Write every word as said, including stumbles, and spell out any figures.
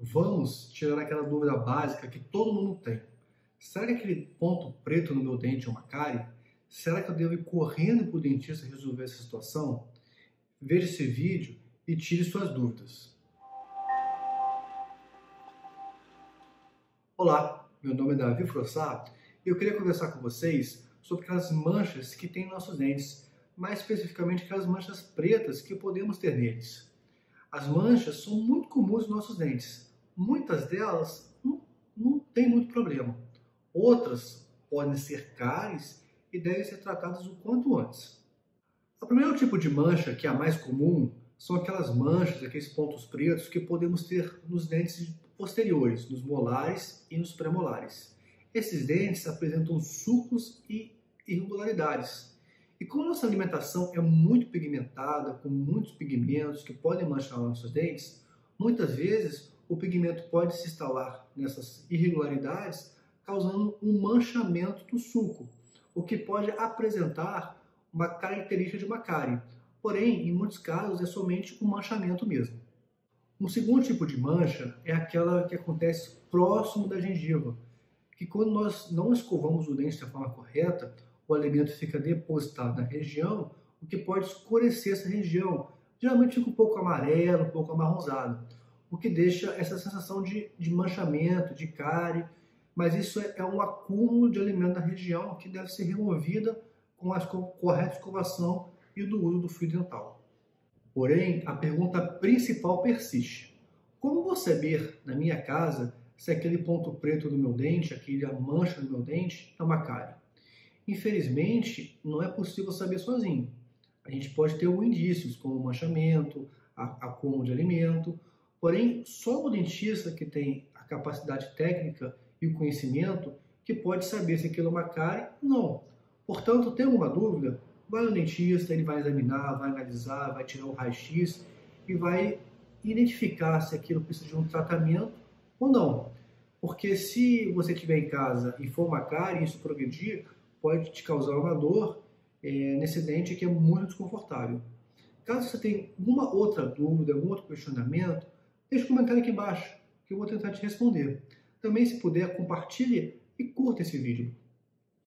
Vamos tirar aquela dúvida básica que todo mundo tem. Será que aquele ponto preto no meu dente é uma cárie? Será que eu devo ir correndo para o dentista resolver essa situação? Veja esse vídeo e tire suas dúvidas. Olá, meu nome é Davi Frossá e eu queria conversar com vocês sobre aquelas manchas que tem em nossos dentes, mais especificamente aquelas manchas pretas que podemos ter neles. As manchas são muito comuns nos nossos dentes. Muitas delas não, não tem muito problema. Outras podem ser cáries e devem ser tratadas o quanto antes. O primeiro tipo de mancha, que é a mais comum, são aquelas manchas, aqueles pontos pretos que podemos ter nos dentes posteriores, nos molares e nos premolares. Esses dentes apresentam sulcos e irregularidades. E como a nossa alimentação é muito pigmentada, com muitos pigmentos que podem manchar nossos dentes, muitas vezes o pigmento pode se instalar nessas irregularidades, causando um manchamento do sulco, o que pode apresentar uma característica de uma cárie. Porém, em muitos casos, é somente um manchamento mesmo. Um segundo tipo de mancha é aquela que acontece próximo da gengiva, que quando nós não escovamos o dente da forma correta, o alimento fica depositado na região, o que pode escurecer essa região. Geralmente fica um pouco amarelo, um pouco amarronzado, o que deixa essa sensação de, de manchamento, de cárie, mas isso é, é um acúmulo de alimento na região que deve ser removida com a correta escovação e do uso do fio dental. Porém, a pergunta principal persiste. Como vou saber, na minha casa, se aquele ponto preto no meu dente, aquela mancha no meu dente, é uma cárie? Infelizmente, não é possível saber sozinho. A gente pode ter alguns indícios, como manchamento, acúmulo de alimento, porém, só o dentista que tem a capacidade técnica e o conhecimento que pode saber se aquilo é uma cárie ou não. Portanto, tem alguma dúvida? Vai ao dentista, ele vai examinar, vai analisar, vai tirar o raio-x e vai identificar se aquilo precisa de um tratamento ou não. Porque se você estiver em casa e for uma cárie e isso progredir, pode te causar uma dor é, nesse dente que é muito desconfortável. Caso você tenha alguma outra dúvida, algum outro questionamento, deixe um comentário aqui embaixo que eu vou tentar te responder. Também, se puder, compartilhe e curta esse vídeo.